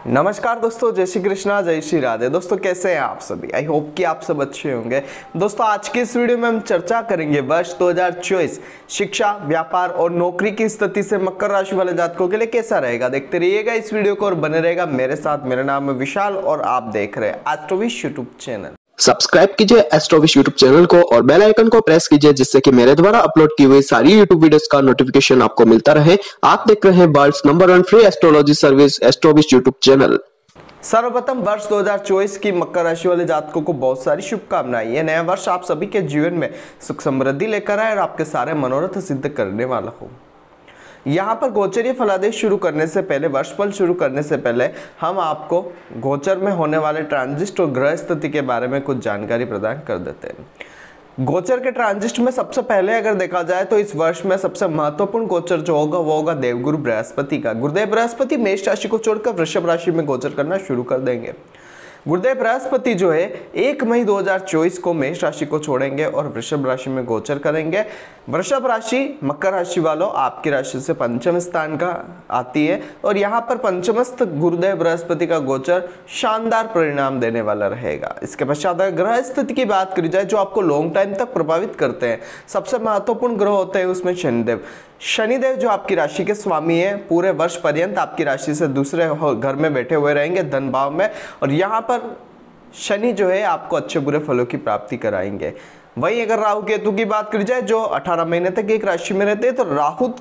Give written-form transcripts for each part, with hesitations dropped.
नमस्कार दोस्तों, जय श्री कृष्णा, जय श्री राधे। दोस्तों कैसे हैं आप सभी? आई होप कि आप सब अच्छे होंगे। दोस्तों आज की इस वीडियो में हम चर्चा करेंगे वर्ष 2024 शिक्षा, व्यापार और नौकरी की स्थिति से मकर राशि वाले जातकों के लिए कैसा रहेगा। देखते रहिएगा इस वीडियो को और बने रहेगा मेरे साथ। मेरा नाम है विशाल और आप देख रहे हैं एस्ट्रोविश यूट्यूब चैनल। सब्सक्राइब कीजिए एस्ट्रोविश यूट्यूब चैनल को और बेल आइकन को प्रेस कीजिए जिससे कि मेरे द्वारा अपलोड की हुई सारी यूट्यूब वीडियोस का नोटिफिकेशन आपको मिलता रहे। आप देख रहे हैं world's number 1 free astrology service Astrowish YouTube channel. सर्वप्रथम वर्ष 2024 की मकर राशि वाले जातकों को बहुत सारी शुभकामनाएं। यह नया वर्ष आप सभी के जीवन में सुख समृद्धि लेकर आए और आपके सारे मनोरथ सिद्ध करने वाला हो। यहाँ पर गोचरीय फलादेश शुरू करने से पहले, वर्षफल शुरू करने से पहले हम आपको गोचर में होने वाले ट्रांजिट और ग्रह स्थिति के बारे में कुछ जानकारी प्रदान कर देते हैं। गोचर के ट्रांजिट में सबसे पहले अगर देखा जाए तो इस वर्ष में सबसे महत्वपूर्ण गोचर जो होगा वो होगा देवगुरु बृहस्पति का। गुरुदेव बृहस्पति मेष राशि को छोड़कर वृषभ राशि में गोचर करना शुरू कर देंगे। गुरुदेव बृहस्पति जो है 1 मई 2024 को मेष राशि को छोड़ेंगे और वृषभ राशि में गोचर करेंगे। वृषभ राशि मकर राशि वालों आपकी राशि से पंचम स्थान का आती है और यहाँ पर पंचमस्थ गुरुदेव बृहस्पति का गोचर शानदार परिणाम देने वाला रहेगा। इसके पश्चात ग्रह स्थिति की बात करी जाए जो आपको लॉन्ग टाइम तक प्रभावित करते हैं, सबसे महत्वपूर्ण ग्रह होते हैं उसमें शनिदेव। शनिदेव जो आपकी राशि के स्वामी है, पूरे वर्ष पर्यंत आपकी राशि से दूसरे घर में बैठे हुए रहेंगे, धन भाव में, और यहाँ पर शनि जो है आपको अच्छे बुरे फलों की प्राप्ति कराएंगे। वहीं अगर राहु केतु की बात करी जाए जो 18 महीने तक एक राशि में रहते हैं, तो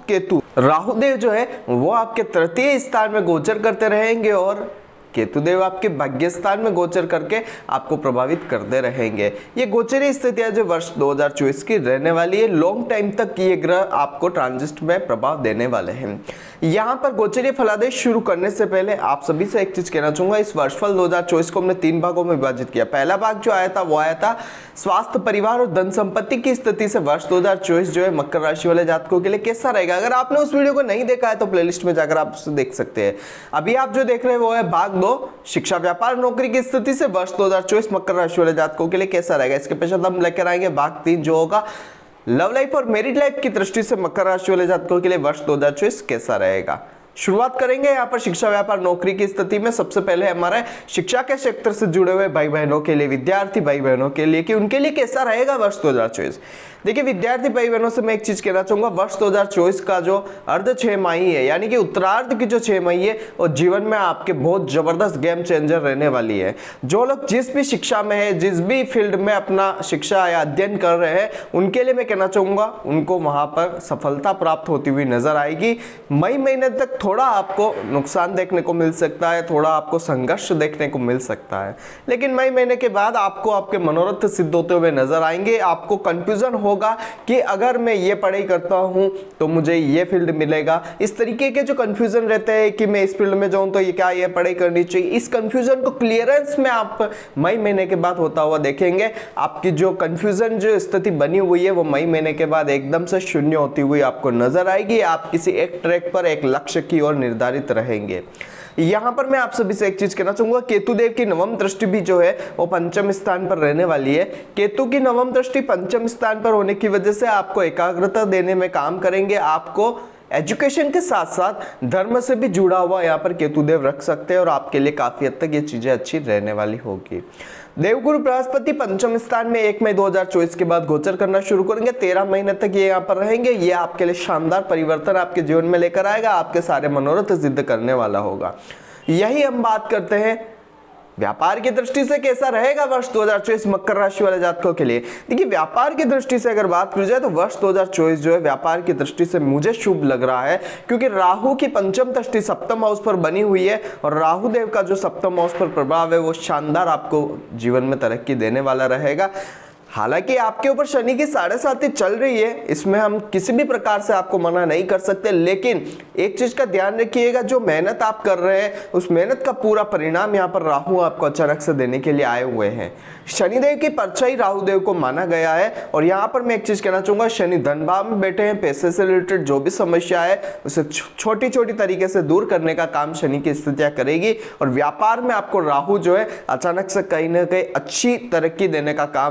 राहुदेव जो है वो आपके तृतीय स्थान में गोचर करते रहेंगे और केतुदेव आपके भाग्य स्थान में गोचर करके आपको प्रभावित करते रहेंगे। ये गोचरीय स्थितियां जो वर्ष 2024 की रहने वाली है, लॉन्ग टाइम तक ये ग्रह आपको ट्रांजिट में प्रभाव देने वाले हैं। यहाँ पर गोचरीय फलादेश शुरू करने से पहले आप सभी से एक चीज कहना चाहूंगा। इस वर्षफल 2024 को हमने 3 भागों में विभाजित किया। पहला भाग जो आया था वो आया था स्वास्थ्य, परिवार और धन संपत्ति की स्थिति से वर्ष 2024 जो है मकर राशि वाले जातकों के लिए कैसा रहेगा। अगर आपने उस वीडियो को नहीं देखा है तो प्लेलिस्ट में जाकर आप उसे देख सकते हैं। अभी आप जो देख रहे हैं वो है भाग 2 शिक्षा, व्यापार, नौकरी की स्थिति से वर्ष 2024 मकर राशि वाले जातकों के लिए कैसा रहेगा। इसके पश्चात हम लेकर आएंगे भाग 3 जो होगा लव लाइफ और मैरिड लाइफ की दृष्टि से मकर राशि वाले जातकों के लिए वर्ष 2024 कैसा रहेगा। शुरुआत करेंगे यहाँ पर शिक्षा, व्यापार, नौकरी की स्थिति में। सबसे पहले हमारे शिक्षा के क्षेत्र से जुड़े हुए भाई बहनों के लिए, विद्यार्थी भाई बहनों के लिए कि उनके लिए कैसा रहेगा वर्ष 2024। देखिए विद्यार्थी भाई बहनों से मैं एक चीज कहना चाहूंगा, वर्ष 2024 का जो अर्ध 6 माही है यानी कि उत्तरार्ध की जो 6 माही है वो जीवन में आपके बहुत जबरदस्त गेम चेंजर रहने वाली है। जो लोग जिस भी शिक्षा में है, जिस भी फील्ड में अपना शिक्षा या अध्ययन कर रहे हैं, उनके लिए मैं कहना चाहूंगा उनको वहां पर सफलता प्राप्त होती हुई नजर आएगी। मई महीने तक थोड़ा आपको नुकसान देखने को मिल सकता है, थोड़ा आपको संघर्ष देखने को मिल सकता है, लेकिन मई महीने के बाद आपको आपके मनोरथ सिद्ध होते हुए नजर आएंगे। आपको कंफ्यूजन होगा कि अगर मैं ये पढ़ाई करता हूं तो मुझे ये फील्ड मिलेगा। इस तरीके के जो कंफ्यूजन रहते हैं कि मैं इस फील्ड में जाऊं तो ये क्या ये पढ़ाई करनी चाहिए, इस कंफ्यूजन को क्लियरेंस में आप मई महीने के बाद होता हुआ देखेंगे। आपकी जो कंफ्यूजन जो स्थिति बनी हुई है वो मई महीने के बाद एकदम से शून्य होती हुई आपको नजर आएगी। आप किसी एक ट्रैक पर, एक लक्ष्य की ओर निर्धारित रहेंगे। यहां पर मैं आप सभी से एक चीज कहना चाहूंगा, केतुदेव की नवम दृष्टि भी जो है वो पंचम स्थान पर रहने वाली है। केतु की नवम दृष्टि पंचम स्थान पर होने की वजह से आपको एकाग्रता देने में काम करेंगे। आपको एजुकेशन के साथ साथ धर्म से भी जुड़ा हुआ यहाँ पर केतुदेव रख सकते हैं और आपके लिए काफी हद तक ये चीजें अच्छी रहने वाली होगी। देवगुरु बृहस्पति पंचम स्थान में 1 मई 2024 के बाद गोचर करना शुरू करेंगे। 13 महीने तक ये यहाँ पर रहेंगे। ये आपके लिए शानदार परिवर्तन आपके जीवन में लेकर आएगा, आपके सारे मनोरथ सिद्ध करने वाला होगा। यही हम बात करते हैं व्यापार की दृष्टि से कैसा रहेगा वर्ष 2024 मकर राशि वाले जातकों के लिए। देखिए व्यापार की दृष्टि से अगर बात की जाए तो वर्ष 2024 जो है व्यापार की दृष्टि से मुझे शुभ लग रहा है, क्योंकि राहु की पंचम दृष्टि सप्तम हाउस पर बनी हुई है और राहु देव का जो सप्तम हाउस पर प्रभाव है वो शानदार आपको जीवन में तरक्की देने वाला रहेगा। हालांकि आपके ऊपर शनि की 7.5 चल रही है, इसमें हम किसी भी प्रकार से आपको मना नहीं कर सकते, लेकिन एक चीज का ध्यान रखिएगा, जो मेहनत आप कर रहे हैं उस मेहनत का पूरा परिणाम यहाँ पर राहु आपको अचानक से देने के लिए आए हुए हैं। शनिदेव की परछाई राहुदेव को माना गया है और यहाँ पर मैं एक चीज कहना चाहूंगा, शनि धन भाव में बैठे हैं, पैसे से रिलेटेड जो भी समस्या है उसे छोटी छोटी तरीके से दूर करने का काम शनि की स्थितियां करेगी और व्यापार में आपको राहु जो है अचानक से कहीं ना कहीं अच्छी तरक्की देने का काम करेगा।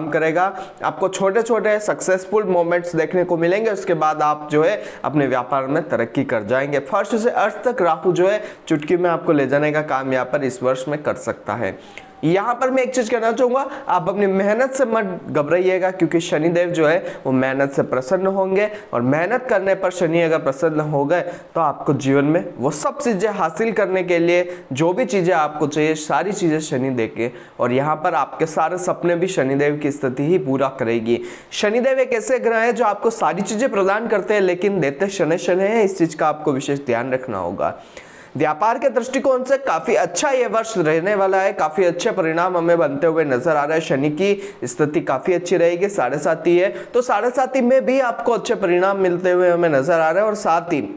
द्वारा आपको छोटे छोटे सक्सेसफुल मोमेंट्स देखने को मिलेंगे। उसके बाद आप जो है अपने व्यापार में तरक्की कर जाएंगे। फर्स्ट से अर्थ तक राहु जो है चुटकी में आपको ले जाने का काम यहाँ पर इस वर्ष में कर सकता है। यहाँ पर मैं एक चीज कहना चाहूंगा, आप अपनी मेहनत से मत घबराइएगा, क्योंकि शनिदेव जो है वो मेहनत से प्रसन्न होंगे, और मेहनत करने पर शनि अगर प्रसन्न हो गए तो आपको जीवन में वो सब चीजें हासिल करने के लिए जो भी चीजें आपको चाहिए सारी चीजें शनि देंगे, और यहाँ पर आपके सारे सपने भी शनिदेव की स्थिति ही पूरा करेगी। शनिदेव एक ऐसे ग्रह है जो आपको सारी चीजें प्रदान करते हैं लेकिन देते शनि शनि है, इस चीज का आपको विशेष ध्यान रखना होगा। व्यापार के दृष्टिकोण से काफी अच्छा ये वर्ष रहने वाला है, काफी अच्छे परिणाम हमें बनते हुए नजर आ रहा है। शनि की स्थिति काफी अच्छी रहेगी, 7.5 है, तो 7.5 में भी आपको अच्छे परिणाम मिलते हुए हमें नजर आ रहे हैं। और साथ ही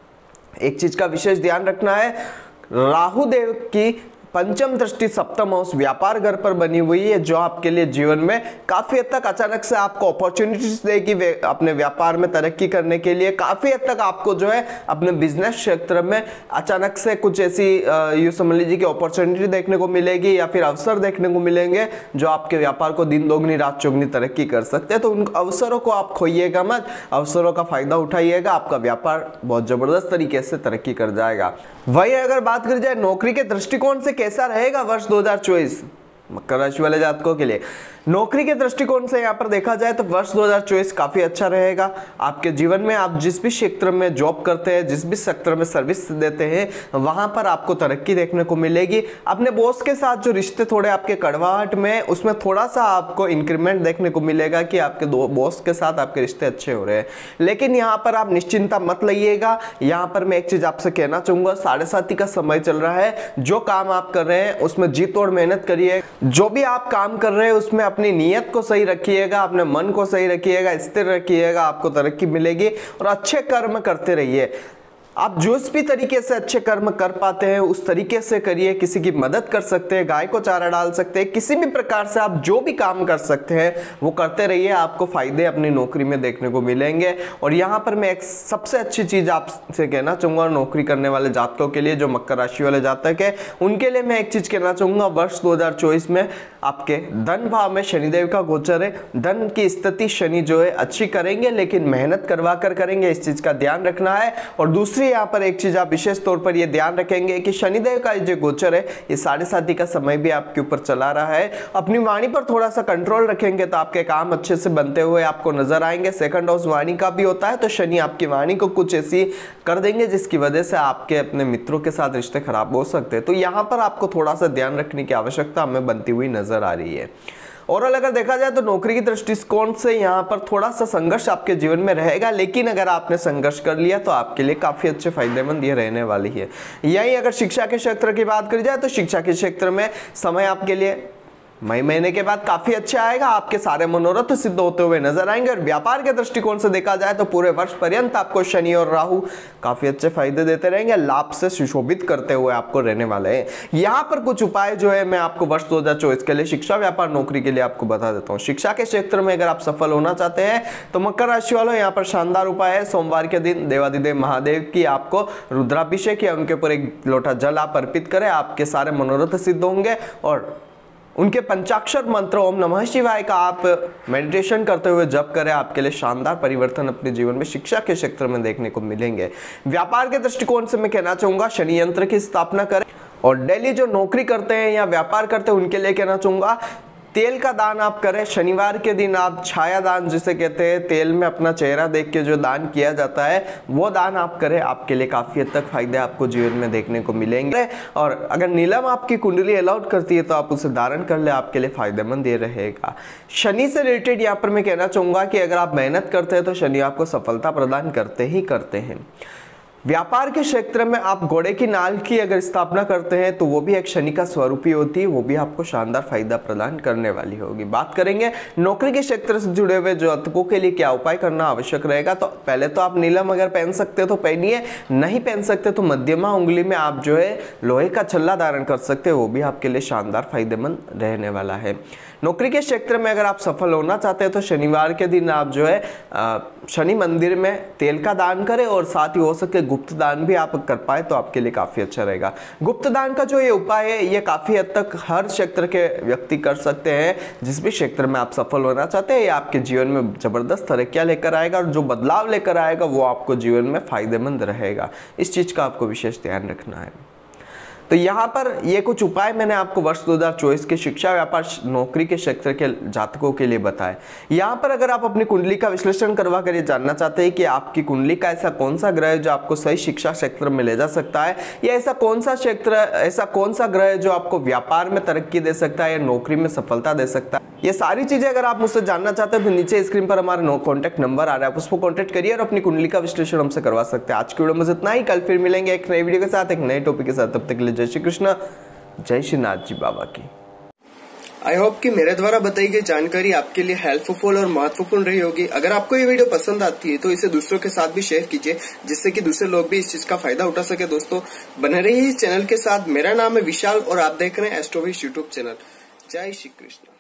एक चीज का विशेष ध्यान रखना है, राहु देव की पंचम दृष्टि सप्तम हाउस व्यापार घर पर बनी हुई है, जो आपके लिए जीवन में काफी हद तक अचानक से आपको अपॉर्चुनिटीज देगी अपने व्यापार में तरक्की करने के लिए। काफी हद तक आपको जो है अपने बिजनेस क्षेत्र में अचानक से कुछ ऐसी यूं समझ लीजिए कि अपॉर्चुनिटी देखने को मिलेगी या फिर अवसर देखने को मिलेंगे जो आपके व्यापार को दिन दोगुनी रात चौगुनी तरक्की कर सकते हैं। तो उन अवसरों को आप खोइएगा मत, अवसरों का फायदा उठाइएगा, आपका व्यापार बहुत जबरदस्त तरीके से तरक्की कर जाएगा। वही अगर बात करी जाए नौकरी के दृष्टिकोण से कैसा रहेगा वर्ष 2024 मकर राशि वाले जातकों के लिए, नौकरी के दृष्टिकोण से यहाँ पर देखा जाए तो वर्ष 2024 काफी अच्छा रहेगा। आपके जीवन में आप जिस भी क्षेत्र में जॉब करते हैं, जिस भी सेक्टर में सर्विस देते हैं, वहां पर आपको तरक्की देखने को मिलेगी। अपने बॉस के साथ जो रिश्ते थोड़े आपके कड़वाहट में, उसमें थोड़ा सा आपको इंक्रीमेंट देखने को मिलेगा कि आपके बॉस के साथ आपके रिश्ते अच्छे हो रहे हैं। लेकिन यहाँ पर आप निश्चिंता मत लइएगा। यहाँ पर मैं एक चीज आपसे कहना चाहूंगा, 7.5 का समय चल रहा है, जो काम आप कर रहे हैं उसमें जी तोड़ मेहनत करिए। जो भी आप काम कर रहे हैं उसमें अपनी नीयत को सही रखिएगा, अपने मन को सही रखिएगा, स्थिर रखिएगा, आपको तरक्की मिलेगी। और अच्छे कर्म करते रहिए। आप जिस भी तरीके से अच्छे कर्म कर पाते हैं उस तरीके से करिए। किसी की मदद कर सकते हैं, गाय को चारा डाल सकते हैं, किसी भी प्रकार से आप जो भी काम कर सकते हैं वो करते रहिए, आपको फायदे अपनी नौकरी में देखने को मिलेंगे। और यहाँ पर मैं एक सबसे अच्छी चीज आपसे कहना चाहूंगा नौकरी करने वाले जातकों के लिए, जो मकर राशि वाले जातक है उनके लिए मैं एक चीज कहना चाहूंगा, वर्ष 2024 में आपके धन भाव में शनिदेव का गोचर है। धन की स्थिति शनि जो है अच्छी करेंगे, लेकिन मेहनत करवा कर करेंगे, इस चीज का ध्यान रखना है। और दूसरी यहाँ पर एक चीज आप विशेष तौर पर ये ध्यान रखेंगे कि शनिदेव का जो गोचर है ये 7.5 का समय भी आपके ऊपर चला रहा है। अपनी वाणी पर थोड़ा सा कंट्रोल रखेंगे तो आपके काम अच्छे से बनते हुए आपको नजर आएंगे। सेकंड हाउस वाणी का भी होता है, तो शनि आपकी वाणी को कुछ ऐसी कर देंगे जिसकी वजह से आपके अपने मित्रों के साथ रिश्ते खराब हो सकते हैं। तो यहाँ पर आपको थोड़ा सा ध्यान रखने की आवश्यकता हमें बनती हुई नजर आ रही है। ओवरऑल अगर देखा जाए तो नौकरी की दृष्टिकोण से यहाँ पर थोड़ा सा संघर्ष आपके जीवन में रहेगा, लेकिन अगर आपने संघर्ष कर लिया तो आपके लिए काफी अच्छे फायदेमंद ये रहने वाली है। यही अगर शिक्षा के क्षेत्र की बात करी जाए तो शिक्षा के क्षेत्र में समय आपके लिए मई महीने के बाद काफी अच्छा आएगा, आपके सारे मनोरथ सिद्ध होते हुए नजर आएंगे। और व्यापार के दृष्टिकोण से देखा जाए तो पूरे वर्ष पर्यंत आपको शनि और राहु काफी अच्छे फायदे देते रहेंगे, लाभ से सुशोभित करते हुए आपको रहने वाले हैं। यहाँ पर कुछ उपाय जो है मैं आपको वर्ष 2024 के लिए शिक्षा, व्यापार, नौकरी के लिए आपको बता देता हूँ। शिक्षा के क्षेत्र में अगर आप सफल होना चाहते हैं तो मकर राशि वालों यहाँ पर शानदार उपाय है। सोमवार के दिन देवादिदेव महादेव की आपको रुद्राभिषेक या उनके ऊपर एक लोटा जल आप अर्पित करें, आपके सारे मनोरथ सिद्ध होंगे। और उनके पंचाक्षर मंत्र ओम नमः शिवाय का आप मेडिटेशन करते हुए जप करें, आपके लिए शानदार परिवर्तन अपने जीवन में शिक्षा के क्षेत्र में देखने को मिलेंगे। व्यापार के दृष्टिकोण से मैं कहना चाहूंगा शनि यंत्र की स्थापना करें। और डेली जो नौकरी करते हैं या व्यापार करते हैं उनके लिए कहना चाहूंगा तेल का दान आप करें। शनिवार के दिन आप छाया दान जिसे कहते हैं, तेल में अपना चेहरा देख के जो दान किया जाता है वो दान आप करें, आपके लिए काफी हद तक फायदे आपको जीवन में देखने को मिलेंगे। और अगर नीलम आपकी कुंडली अलाउड करती है तो आप उसे धारण कर ले, आपके लिए फायदेमंद ये रहेगा। शनि से रिलेटेड यहाँ पर मैं कहना चाहूंगा कि अगर आप मेहनत करते हैं तो शनि आपको सफलता प्रदान करते ही करते हैं। व्यापार के क्षेत्र में आप घोड़े की नाल की अगर स्थापना करते हैं तो वो भी एक शनि का स्वरूप ही होती है, वो भी आपको शानदार फायदा प्रदान करने वाली होगी। बात करेंगे नौकरी के क्षेत्र से जुड़े हुए जातकों के लिए क्या उपाय करना आवश्यक रहेगा, तो पहले तो आप नीलम अगर पहन सकते हो तो पहनिए, नहीं पहन सकते तो मध्यमा उंगली में आप जो है लोहे का छल्ला धारण कर सकते हो, वो भी आपके लिए शानदार फायदेमंद रहने वाला है। नौकरी के क्षेत्र में अगर आप सफल होना चाहते हैं तो शनिवार के दिन आप जो है शनि मंदिर में तेल का दान करें और साथ ही हो सके गुप्त दान भी आप कर पाए तो आपके लिए काफी अच्छा रहेगा। गुप्त दान का जो ये उपाय है ये काफी हद तक हर क्षेत्र के व्यक्ति कर सकते हैं। जिस भी क्षेत्र में आप सफल होना चाहते हैं ये आपके जीवन में जबरदस्त तरक्कियां लेकर आएगा और जो बदलाव लेकर आएगा वो आपको जीवन में फायदेमंद रहेगा। इस चीज का आपको विशेष ध्यान रखना है। तो यहाँ पर ये कुछ उपाय मैंने आपको वर्ष 2024 के शिक्षा, व्यापार, नौकरी के क्षेत्र के जातकों के लिए बताए। यहाँ पर अगर आप अपनी कुंडली का विश्लेषण करवा कर ये जानना चाहते हैं कि आपकी कुंडली का ऐसा कौन सा ग्रह है जो आपको सही शिक्षा क्षेत्र में ले जा सकता है, या ऐसा कौन सा ग्रह है जो आपको व्यापार में तरक्की दे सकता है या नौकरी में सफलता दे सकता है, ये सारी चीजें अगर आप मुझसे जानना चाहते हैं तो नीचे स्क्रीन पर हमारा कॉन्टैक्ट नंबर आ रहा है, आप उसको कॉन्टैक्ट करिए और अपनी कुंडली का विश्लेषण हमसे करवा सकते हैं। आज की वीडियो में इतना ही, कल फिर मिलेंगे एक नई वीडियो के साथ, एक नए टॉपिक के साथ। तब तक के लिए जय श्री कृष्ण, जय श्री नाथ जी बाबा की। आई होप कि मेरे द्वारा बताई गई जानकारी आपके लिए हेल्पफुल और महत्वपूर्ण रही होगी। अगर आपको ये वीडियो पसंद आती है तो इसे दूसरों के साथ भी शेयर कीजिए, जिससे कि दूसरे लोग भी इस चीज का फायदा उठा सके। दोस्तों बने रहिए इस चैनल के साथ। मेरा नाम है विशाल और आप देख रहे हैं एस्ट्रोविश यूट्यूब चैनल। जय श्री कृष्ण।